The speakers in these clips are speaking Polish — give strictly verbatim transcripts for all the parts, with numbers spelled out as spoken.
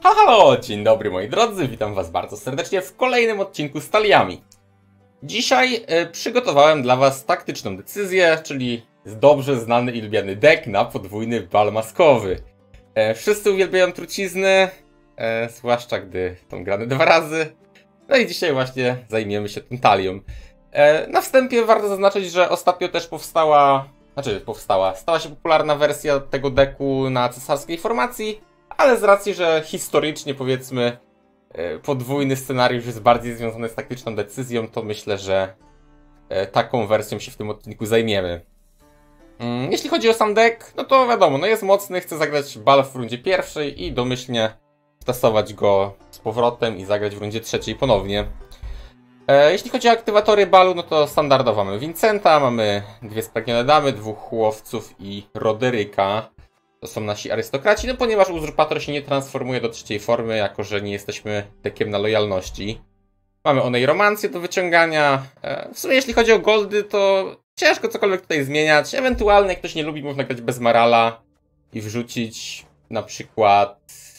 Halo, dzień dobry moi drodzy, witam was bardzo serdecznie w kolejnym odcinku z taliami. Dzisiaj y, przygotowałem dla was taktyczną decyzję, czyli dobrze znany i lubiany deck na podwójny bal maskowy. E, wszyscy uwielbiają trucizny, e, zwłaszcza gdy są grane dwa razy. No i dzisiaj właśnie zajmiemy się tą talią. E, na wstępie warto zaznaczyć, że ostatnio też powstała, znaczy powstała, stała się popularna wersja tego decku na cesarskiej formacji. Ale z racji, że historycznie, powiedzmy, podwójny scenariusz jest bardziej związany z taktyczną decyzją, to myślę, że taką wersją się w tym odcinku zajmiemy. Jeśli chodzi o sam deck, no to wiadomo, no jest mocny, chcę zagrać bal w rundzie pierwszej i domyślnie wtasować go z powrotem i zagrać w rundzie trzeciej ponownie. Jeśli chodzi o aktywatory balu, no to standardowo mamy Vincenta, mamy dwie spragnione damy, dwóch łowców i Roderyka. To są nasi arystokraci, no ponieważ uzurpator się nie transformuje do trzeciej formy, jako że nie jesteśmy deckiem na lojalności. Mamy onej romancję do wyciągania. W sumie jeśli chodzi o goldy, to ciężko cokolwiek tutaj zmieniać. Ewentualnie jak ktoś nie lubi, można grać bez Marala i wrzucić na przykład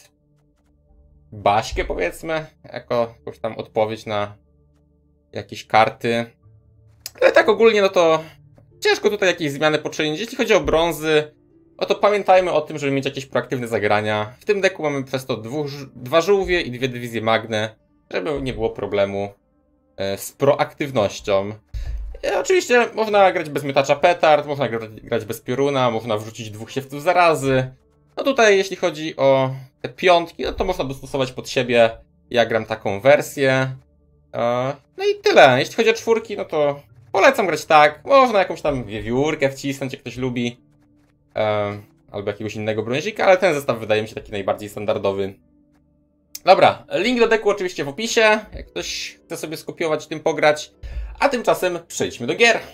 Baśkę, powiedzmy, jako jakąś tam odpowiedź na jakieś karty. Ale tak ogólnie, no to ciężko tutaj jakieś zmiany poczynić. Jeśli chodzi o brązy, no to pamiętajmy o tym, żeby mieć jakieś proaktywne zagrania. W tym deku mamy przez to dwóch, dwa żółwie i dwie dywizje magne, żeby nie było problemu e, z proaktywnością. E, oczywiście można grać bez miotacza petard, można grać, grać bez pioruna, można wrzucić dwóch siewców zarazy. No tutaj jeśli chodzi o te piątki, no to można dostosować pod siebie. Ja gram taką wersję. E, no i tyle. Jeśli chodzi o czwórki, no to polecam grać tak. Można jakąś tam wiewiórkę wcisnąć, jak ktoś lubi. E, albo jakiegoś innego brązika, ale ten zestaw wydaje mi się taki najbardziej standardowy. Dobra, link do decku oczywiście w opisie, jak ktoś chce sobie skopiować, tym pograć. A tymczasem przejdźmy do gier.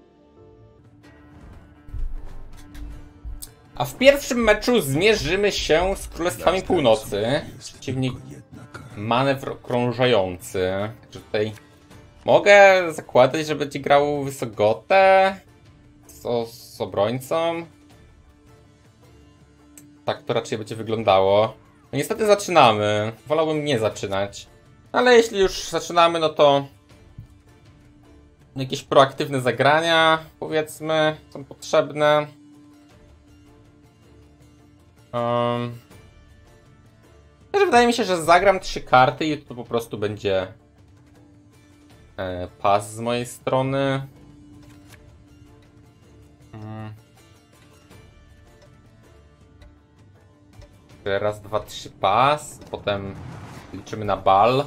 A w pierwszym meczu zmierzymy się z Królestwami Północy. Przeciwnik manewr okrążający. Także tutaj mogę zakładać, że będzie grał Wysogotę z, z obrońcą. Tak to raczej będzie wyglądało. No niestety zaczynamy. Wolałbym nie zaczynać. Ale jeśli już zaczynamy, no to jakieś proaktywne zagrania, powiedzmy, są potrzebne. Um. Wydaje mi się, że zagram trzy karty i to po prostu będzie e, pas z mojej strony. Hmm. Raz, dwa, trzy pas, potem liczymy na bal.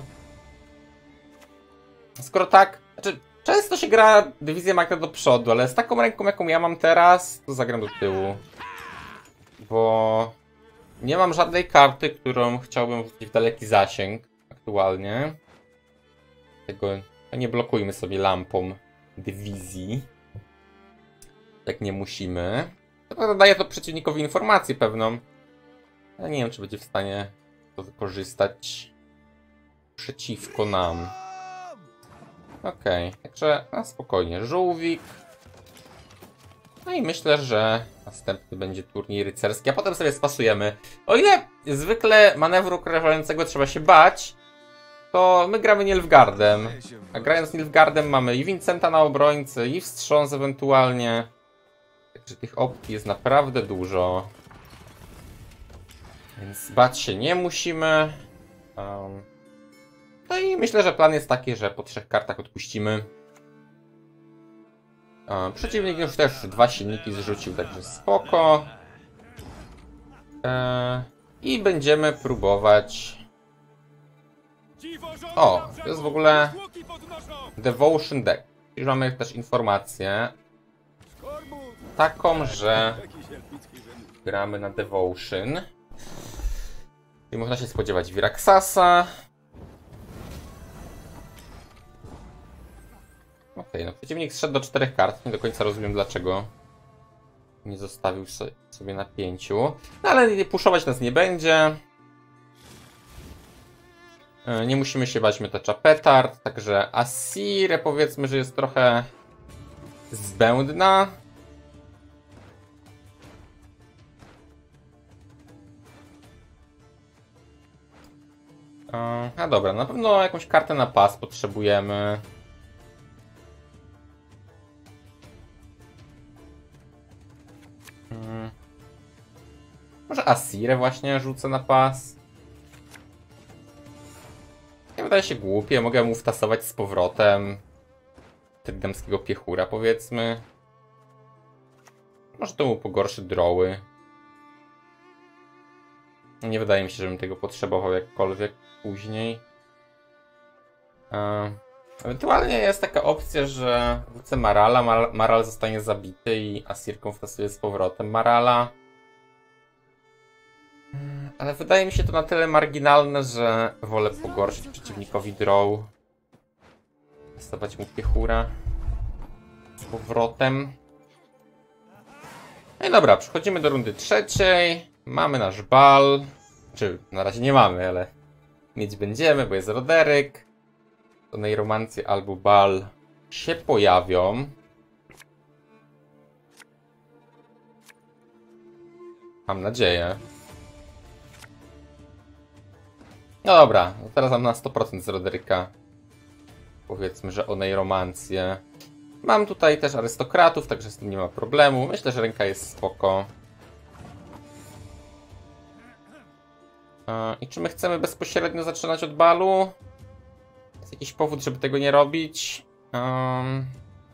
Skoro tak, znaczy często się gra dywizję magne do przodu, ale z taką ręką jaką ja mam teraz, to zagram do tyłu. Bo nie mam żadnej karty, którą chciałbym wrzucić w daleki zasięg aktualnie. Tego nie blokujmy sobie lampą dywizji. Jak nie musimy. To daje to przeciwnikowi informację pewną. Ja nie wiem, czy będzie w stanie to wykorzystać przeciwko nam. Okej, okay. Także na spokojnie. Żółwik. No i myślę, że następny będzie turniej rycerski, a potem sobie spasujemy. O ile zwykle manewru okrążającego trzeba się bać, to my gramy Nilfgaardem. A grając Nilfgaardem mamy i Vincenta na obrońcy, i wstrząs ewentualnie. Także tych opcji jest naprawdę dużo. Więc bać się nie musimy. Um, no i myślę, że plan jest taki, że po trzech kartach odpuścimy. Um, przeciwnik już też dwa silniki zrzucił, także spoko. E, I będziemy próbować... O, to jest w ogóle Devotion Deck. Czyli mamy też informację taką, że gramy na Devotion. I można się spodziewać Viraxasa. Okej, okay, no przeciwnik zszedł do czterech kart. Nie do końca rozumiem, dlaczego nie zostawił sobie na pięciu. No ale puszować nas nie będzie. Nie musimy się bać miotacza petard. Także Asirę powiedzmy, że jest trochę zbędna. A, a dobra, na pewno jakąś kartę na pas potrzebujemy. Hmm. Może Asirę właśnie rzucę na pas. Nie wydaje się głupie, mogę mu wtasować z powrotem Trydamskiego piechura, powiedzmy. Może to mu pogorszy droły. Nie wydaje mi się, żebym tego potrzebował jakkolwiek później. E, ewentualnie jest taka opcja, że wrócę Marala, Mar Maral zostanie zabity i Asirką wtasuje z powrotem Marala. Ale wydaje mi się to na tyle marginalne, że wolę pogorszyć przeciwnikowi draw. Stawać mu piechura z powrotem. No i dobra, przechodzimy do rundy trzeciej. Mamy nasz bal. Czy na razie nie mamy, ale mieć będziemy, bo jest Roderick. To nejromancje albo bal się pojawią. Mam nadzieję. No dobra, no teraz mam na sto procent z Rodericka. Powiedzmy, że o nejromancję. Mam tutaj też arystokratów, także z tym nie ma problemu. Myślę, że ręka jest spoko. I czy my chcemy bezpośrednio zaczynać od balu? Jest jakiś powód, żeby tego nie robić? Um,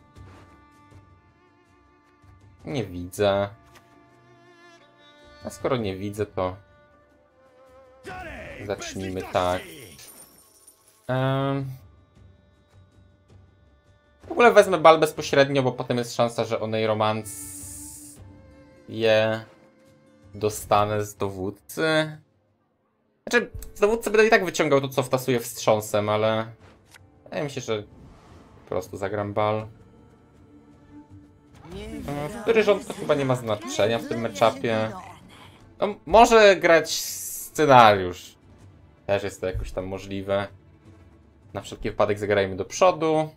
nie widzę. A skoro nie widzę, to zacznijmy tak. Um, w ogóle wezmę bal bezpośrednio, bo potem jest szansa, że o nejromancję dostanę z dowódcy. Znaczy, z dowódcy będę i tak wyciągał to, co wtasuję wstrząsem, ale wydaje mi się, że po prostu zagram bal. W który rząd to chyba nie ma znaczenia w tym meczapie. No, może grać scenariusz. Też jest to jakoś tam możliwe. Na wszelki wypadek zagrajmy do przodu.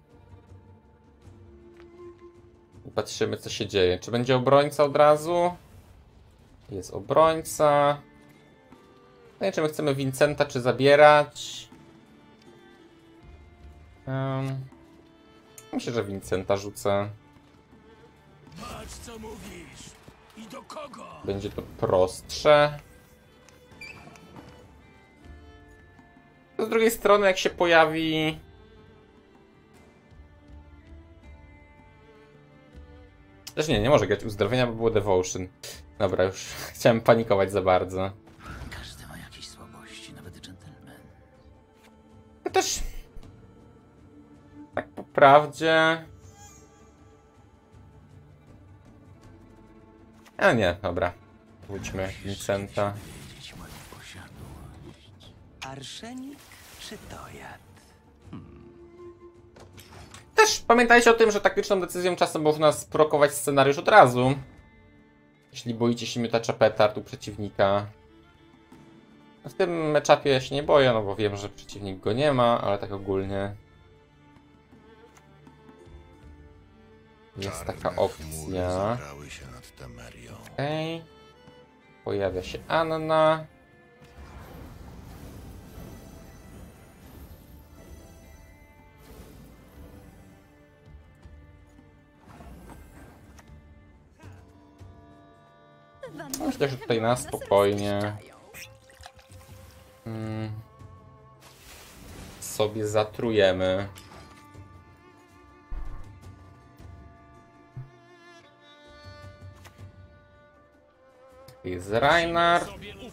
I patrzymy, co się dzieje. Czy będzie obrońca od razu? Jest obrońca. No i czy my chcemy Vincenta, czy zabierać? Um, myślę, że Vincenta rzucę. Patrz, co mówisz. I do kogo? Będzie to prostsze. Z drugiej strony, jak się pojawi... Też nie, nie może grać uzdrowienia, bo było Devotion. Dobra, już chciałem panikować za bardzo. Każdy ma jakieś słabości, nawet dżentelmen. To też... Tak po prawdzie... A nie, dobra. Pójdźmy Vincenta. Arszenik czy dojad? Też pamiętajcie o tym, że taktyczną decyzją czasem można sprokować scenariusz od razu. Jeśli boicie się miotacza petard u przeciwnika. W tym meczapie ja się nie boję, no bo wiem, że przeciwnik go nie ma, ale tak ogólnie jest taka opcja. Okej. Okay. Pojawia się Anna. Myślę, że tutaj na spokojnie hmm, sobie zatrujemy. Jest Reinhardt.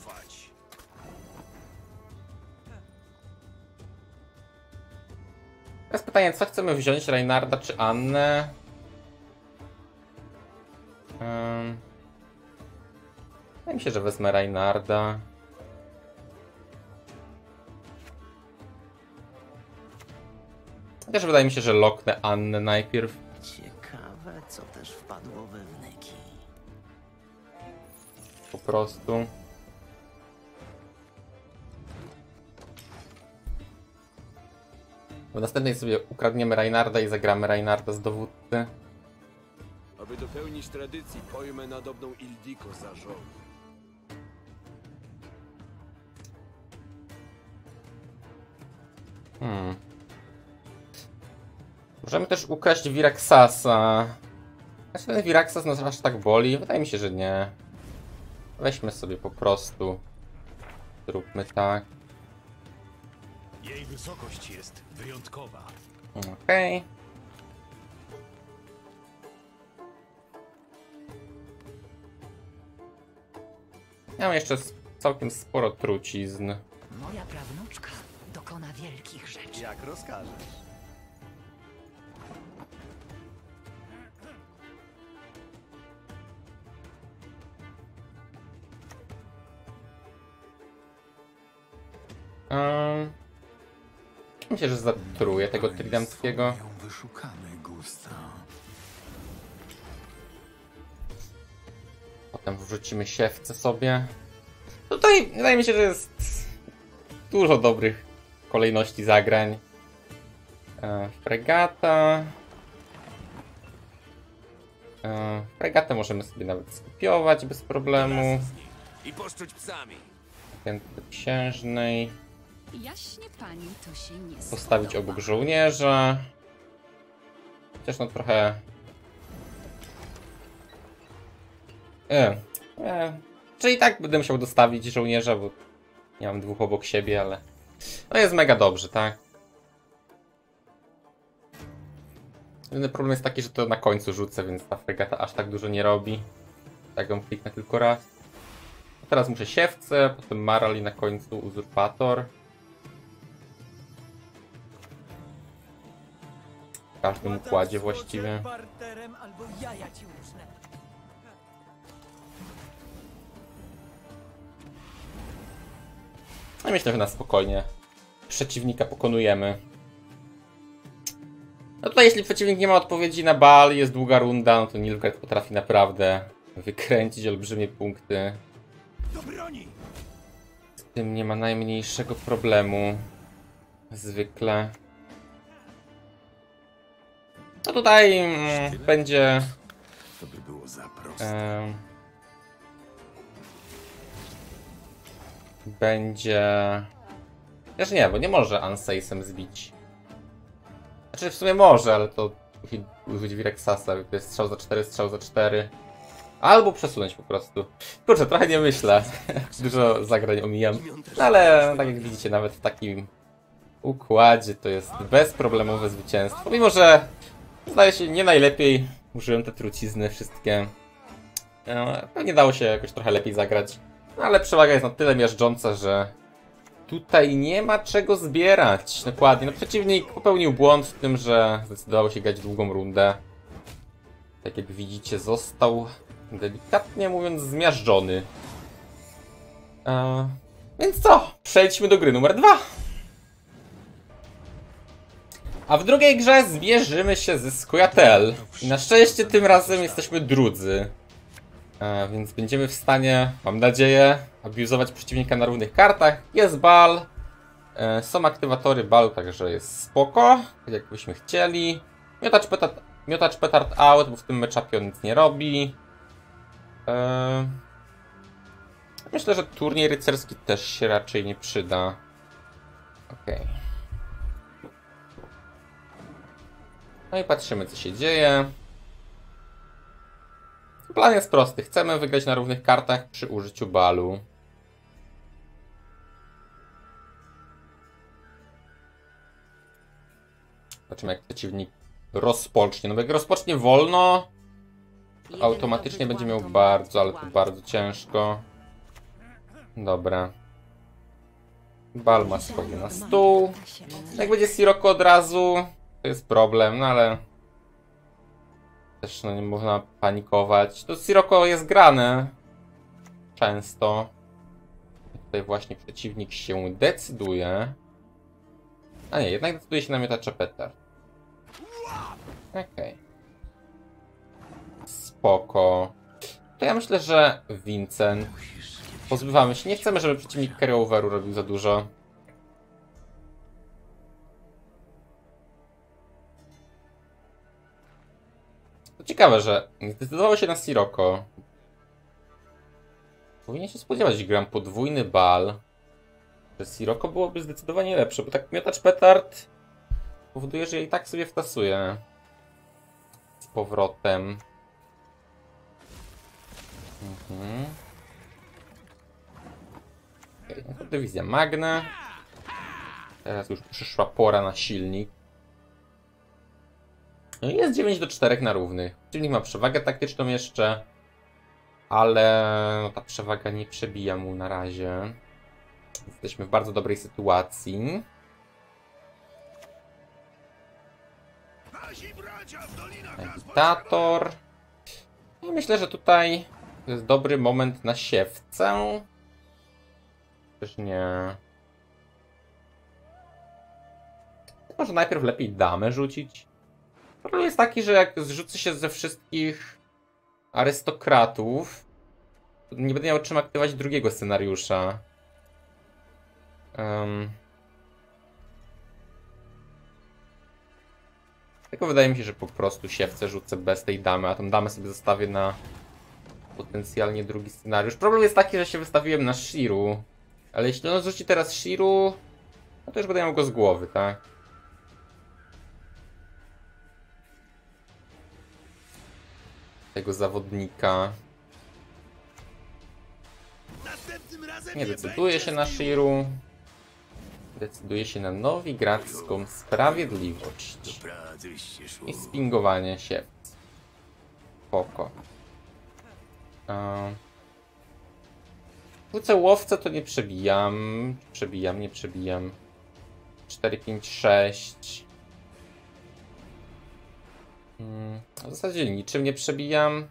Teraz pytanie, co chcemy wziąć? Reinharda czy Annę? Um, wydaje mi się, że wezmę Reinharda. Też wydaje mi się, że loknę Annę najpierw. Ciekawe, co też wpadło we wnyki. Po prostu. W następnej sobie ukradniemy Reinharda i zagramy Reinharda z dowódcy. Aby dopełnić tradycji, pojmę nadobną Ildiko za żonę. Hmm. Możemy też ukraść Viraxasa. Czy ten Viraxas nas aż tak boli? Wydaje mi się, że nie. Weźmy sobie po prostu. Zróbmy tak. Jej wysokość jest wyjątkowa. Okej. Okay. Ja mam jeszcze całkiem sporo trucizn. Moja prawnuczka dokona wielkich rzeczy. Jak rozkażesz. Um, myślę, że zatruję tego tridamskiego. Wyszukamy gusta. Potem wrzucimy siewce sobie. Tutaj wydaje mi się, że jest dużo dobrych kolejności zagrań. E, fregata. E, fregatę możemy sobie nawet skopiować bez problemu. I poszczuć psami. Piętry księżnej. Jaśnie pani to się nie Postawić spodoba. obok żołnierza. Chociaż no trochę... E, e. Czyli tak będę musiał dostawić żołnierza, bo nie mam dwóch obok siebie, ale... No jest mega dobrze, tak? Jedyny problem jest taki, że to na końcu rzucę, więc ta fregata aż tak dużo nie robi. Tak ją kliknę tylko raz. Teraz muszę siewce, potem Maral i na końcu uzurpator. W każdym układzie właściwie. Barterem albo jaja ci różne. No myślę, że na spokojnie przeciwnika pokonujemy. No tutaj jeśli przeciwnik nie ma odpowiedzi na bal, jest długa runda, no to Nilfgaard potrafi naprawdę wykręcić olbrzymie punkty. Do broni! Z tym nie ma najmniejszego problemu. Zwykle. No tutaj mm, będzie... To by było za proste. E, będzie... Też nie, bo nie może Anseisem zbić. Znaczy w sumie może, ale to musi użyć Viraxasa, to jest strzał za cztery, strzał za cztery. Albo przesunąć po prostu. Kurczę, trochę nie myślę. Dużo zagrań omijam. No ale tak jak widzicie, nawet w takim układzie to jest bezproblemowe zwycięstwo. Mimo, że zdaje się nie najlepiej użyłem te trucizny wszystkie. Pewnie dało się jakoś trochę lepiej zagrać. No, ale przewaga jest na tyle miażdżąca, że tutaj nie ma czego zbierać. Dokładnie. No, przeciwnik popełnił błąd w tym, że zdecydował się grać długą rundę. Tak jak widzicie, został delikatnie mówiąc zmiażdżony. Eee, więc co? Przejdźmy do gry numer dwa. A w drugiej grze zmierzymy się ze Scoia'tael. I na szczęście tym razem jesteśmy drudzy. E, więc będziemy w stanie, mam nadzieję, abuzować przeciwnika na równych kartach. Jest bal. E, są aktywatory balu, także jest spoko. Tak jakbyśmy chcieli. Miotacz petard, miotacz petard out, bo w tym meczapie on nic nie robi. E, myślę, że turniej rycerski też się raczej nie przyda. Okej. Okay. No i patrzymy, co się dzieje. Plan jest prosty. Chcemy wygrać na równych kartach przy użyciu balu. Zobaczymy, jak przeciwnik rozpocznie. No bo jak rozpocznie wolno, to automatycznie będzie miał bardzo, ale to bardzo ciężko. Dobra. Bal ma swoje na stół. Jak będzie Sirocco od razu, to jest problem, no ale też no, nie można panikować. To Sirocco jest grane często. Tutaj właśnie przeciwnik się decyduje. A nie, jednak decyduje się na miotacza petard. Okej. Okay. Spoko. To ja myślę, że Vincent. Pozbywamy się. Nie chcemy, żeby przeciwnik carry-overu robił za dużo. To ciekawe, że zdecydowało się na Sirocco. Powinien się spodziewać, że gram podwójny bal. że Sirocco byłoby zdecydowanie lepsze, bo tak miotacz petard powoduje, że ja i tak sobie wtasuję z powrotem. Mhm. Okay, no to dywizja Magna. Teraz już przyszła pora na silnik. No i jest dziewięć do czterech na równych. Silnik ma przewagę taktyczną jeszcze, ale no, ta przewaga nie przebija mu na razie. Jesteśmy w bardzo dobrej sytuacji. Agitator. I myślę, że tutaj to jest dobry moment na siewcę. Też nie. Może najpierw lepiej damę rzucić. Problem jest taki, że jak zrzucę się ze wszystkich arystokratów, to nie będę miał czym aktywować drugiego scenariusza. Um. Tylko wydaje mi się, że po prostu siewce rzucę bez tej damy, a tą damę sobie zostawię na potencjalnie drugi scenariusz. Problem jest taki, że się wystawiłem na Shiru, ale jeśli on rzuci teraz Shiru, no to już będę miał go z głowy, tak? Tego zawodnika. Nie decyduje się na Shiru. Decyduje się na nowigradzką sprawiedliwość. I spingowanie siewc. Spoko. Wrócę łowcę to nie przebijam. Przebijam, nie przebijam. cztery, pięć, sześć. Hmm, w zasadzie niczym nie przebijam.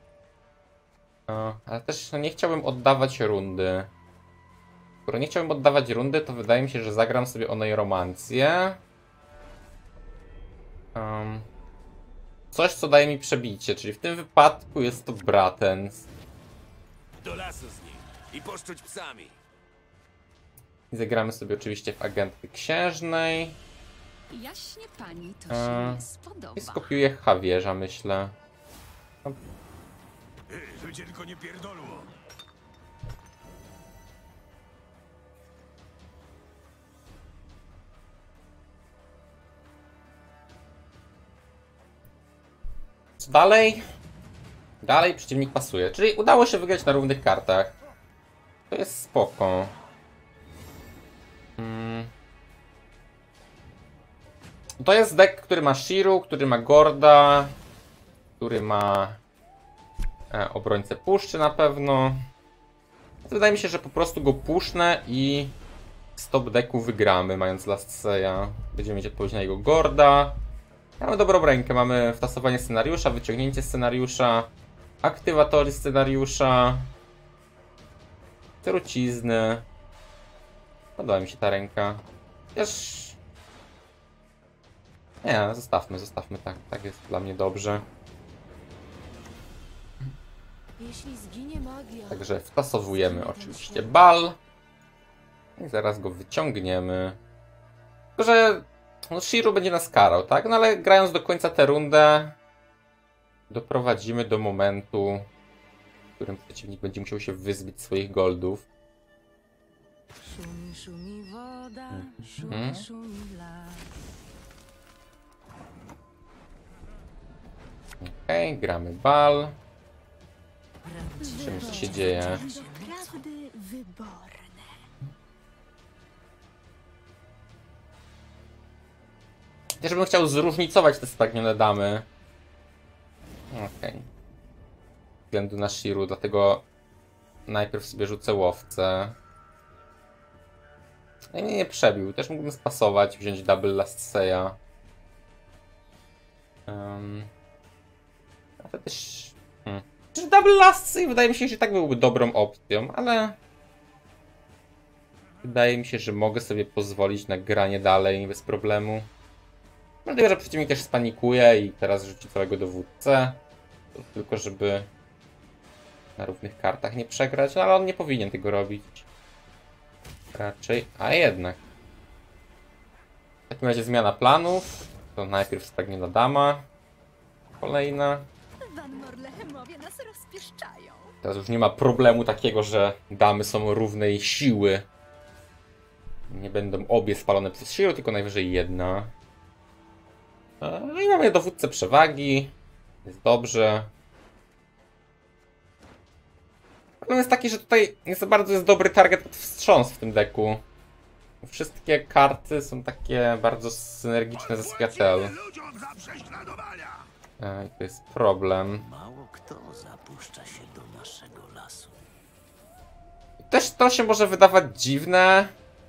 Ale też no, nie chciałbym oddawać rundy. Skoro nie chciałbym oddawać rundy, to wydaje mi się, że zagram sobie oneiromancję. Um, coś, co daje mi przebicie, czyli w tym wypadku jest to Bratens. Do lasu z nim i poszczuć psami. I zagramy sobie oczywiście w agentkę księżnej. Jaśnie pani to się Eee, nie spodoba. I skopiuję Javierza, myślę. No, Żeby cię tylko nie pierdolło. co dalej? Dalej przeciwnik pasuje, czyli udało się wygrać na równych kartach. To jest spoko. Hmm. To jest deck, który ma Shiru, który ma Gorda, który ma e, obrońcę puszczy na pewno. Wydaje mi się, że po prostu go pusznę i z top decku wygramy, mając Last Seya. Będziemy mieć odpowiedź na jego Gorda. Mamy dobrą rękę, mamy wtasowanie scenariusza, wyciągnięcie scenariusza, aktywatory scenariusza, trucizny. Podoba mi się ta ręka. Też... Nie, zostawmy, zostawmy tak. Tak jest dla mnie dobrze. Jeśli zginie magia. Także wtasowujemy oczywiście bal. I zaraz go wyciągniemy. Tylko, że no, Shiru będzie nas karał, tak? No ale grając do końca tę rundę doprowadzimy do momentu, w którym przeciwnik będzie musiał się wyzbyć swoich goldów. Szumi, szumi woda, szumi, Mhm. szumi las. Okej, okay, gramy bal. Prawdziwe Czym co się dzieje? Prawdy wyborne. Też bym chciał zróżnicować te spragnione damy. Okej. Okay. Ze względu na Shiru, dlatego najpierw sobie rzucę łowcę. No i mnie nie przebił. Też mógłbym spasować, wziąć double Last Seya. Um, ale też... Hmm. Double Last Sey wydaje mi się, że tak byłby dobrą opcją, ale... Wydaje mi się, że mogę sobie pozwolić na granie dalej bez problemu. Dlatego, że przeciwnik też spanikuje i teraz rzuci całego dowódcę. To tylko żeby na równych kartach nie przegrać, no ale on nie powinien tego robić. Raczej, a jednak. W takim razie zmiana planów. To najpierw spragniona dama. Kolejna. Van Morlehemowie nas rozpieszczają. Teraz już nie ma problemu takiego, że damy są równej siły. Nie będą obie spalone przez siłę, tylko najwyżej jedna. No i mamy dowódcę przewagi. Jest dobrze. Problem jest taki, że tutaj nie za bardzo jest dobry target pod wstrząs w tym deku. Wszystkie karty są takie bardzo synergiczne ze Scatel. I to jest problem. Mało kto zapuszcza się do naszego lasu. Też to się może wydawać dziwne.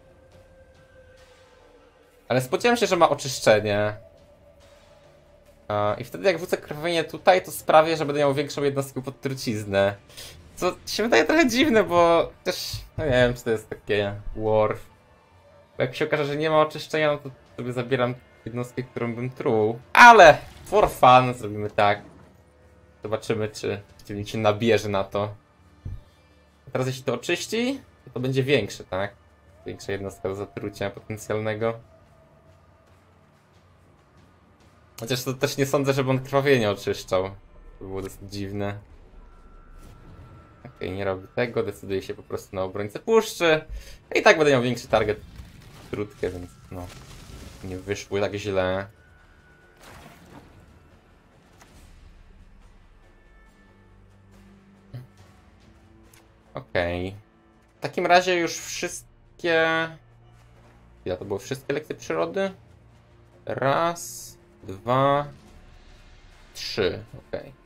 Ale spodziewałem się, że ma oczyszczenie. I wtedy jak wrócę krwawienie tutaj, to sprawię, że będę miał większą jednostkę pod truciznę. Co się wydaje trochę dziwne, bo też no nie wiem, czy to jest takie war. Bo jak się okaże, że nie ma oczyszczenia, no to sobie zabieram jednostkę, którą bym truł. Ale for fun zrobimy tak. Zobaczymy, czy przeciwnik się nabierze na to. A teraz jeśli to oczyści, to, to będzie większe, tak? Większa jednostka do zatrucia potencjalnego. Chociaż to też nie sądzę, żeby on krwawienie oczyszczał. To było dosyć dziwne. Okej, okay, nie robi tego, decyduje się po prostu na obrońcę puszczy. I tak będę miał większy target krótkie, więc no, nie wyszło tak źle. Okej. Okay. W takim razie już wszystkie... Ja to były wszystkie lekcje przyrody? Raz, dwa, trzy. Okej. Okay.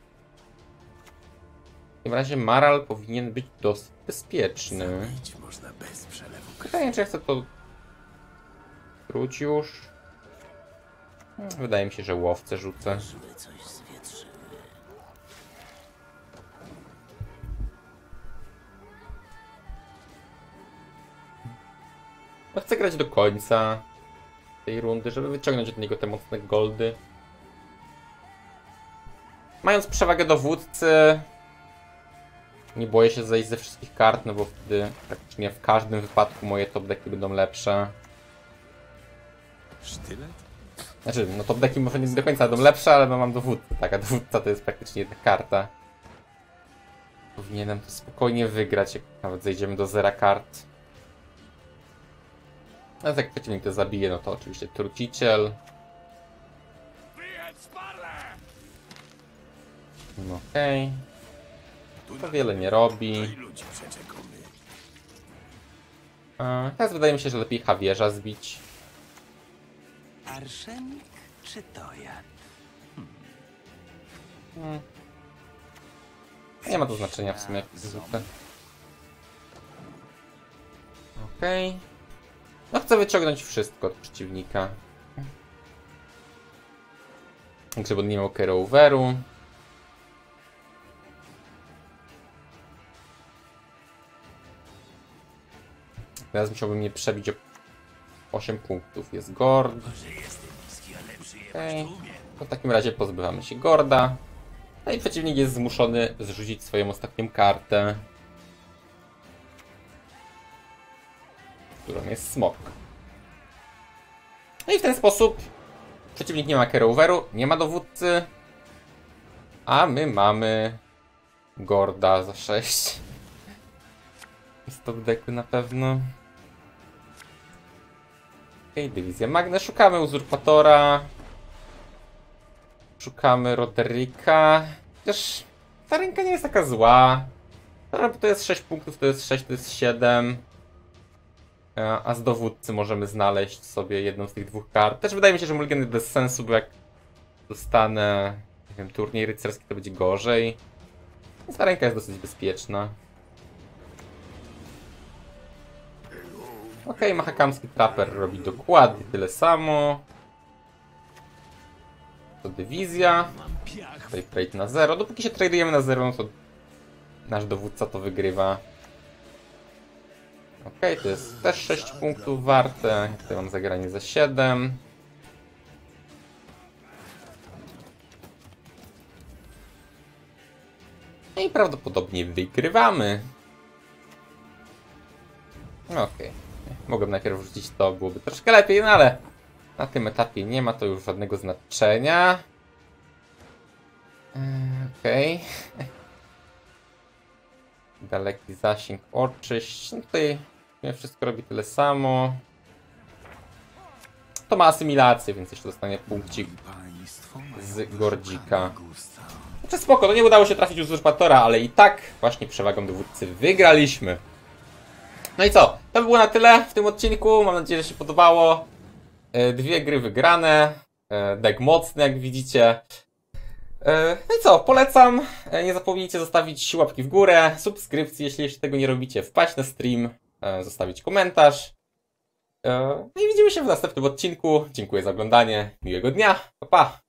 W takim razie Maral powinien być dosyć bezpieczny. Zabić można bez przelewu krwi. Pytanie, czy ja chcę to wróć już. Wydaje mi się, że łowcę rzucę. Żeby coś zwietrzyły. No chcę grać do końca tej rundy, żeby wyciągnąć od niego te mocne goldy. Mając przewagę dowódcy, nie boję się zejść ze wszystkich kart, no bo wtedy praktycznie w każdym wypadku moje top decki będą lepsze. Sztylet? Znaczy, no top decki może nie do końca będą lepsze, ale no mam dowódcę, tak, a dowódca to jest praktycznie jedna karta. Powinienem to spokojnie wygrać, jak nawet zejdziemy do zera kart. No jak przeciwnik to zabije, no to oczywiście truciciel. No okej. Okay. To wiele nie robi. Ludzi przeczekamy. A, teraz wydaje mi się, że lepiej Hawierza zbić. Arszenik czy tojad? Hmm. Nie ma to znaczenia w sumie, jak zwykle. Okej. Okay. No chcę wyciągnąć wszystko od przeciwnika. Żeby on nie miał carry-overu. Teraz musiałbym mnie przebić o osiem punktów. Jest Gord. Okej. Okay. W takim razie pozbywamy się Gorda. No i przeciwnik jest zmuszony zrzucić swoją ostatnią kartę, którą jest Smok. No i w ten sposób przeciwnik nie ma carry-overu, nie ma dowódcy, a my mamy Gorda za sześć. Jest to w deku na pewno. Okej, okay, dywizja Magne. Szukamy uzurpatora. Szukamy Roderika. Chociaż ta ręka nie jest taka zła. Bo to jest sześć punktów, to jest sześć, to jest siedem. A z dowódcy możemy znaleźć sobie jedną z tych dwóch kart. Też wydaje mi się, że Mulligan jest bez sensu, bo jak dostanę, nie wiem, turniej rycerski, to będzie gorzej. Więc ta ręka jest dosyć bezpieczna. Okej, okay, Mahakamski Trapper robi dokładnie tyle samo. To dywizja. Tutaj trade na zero. Dopóki się tradujemy na zero, no to nasz dowódca to wygrywa. Okej, okay, to jest też sześć punktów warte. Tutaj mam zagranie za siedem. No i prawdopodobnie wygrywamy. Okej. Okay. Mogłem najpierw wrzucić to, byłoby troszkę lepiej, no ale na tym etapie nie ma to już żadnego znaczenia. Okej. Okay. Daleki zasięg, oczyść. No tutaj wszystko robi tyle samo. to ma asymilację, więc jeszcze dostanie punkcik z Gordzika. Znaczy spoko, no nie udało się trafić uzurpatora, ale i tak właśnie przewagą dowódcy wygraliśmy. No i co? To by było na tyle w tym odcinku. Mam nadzieję, że się podobało. Dwie gry wygrane. Deck mocny, jak widzicie. No i co? Polecam. Nie zapomnijcie zostawić łapki w górę, subskrypcji, jeśli jeszcze tego nie robicie. Wpaść na stream, zostawić komentarz. No i widzimy się w następnym odcinku. Dziękuję za oglądanie. Miłego dnia. Pa, pa.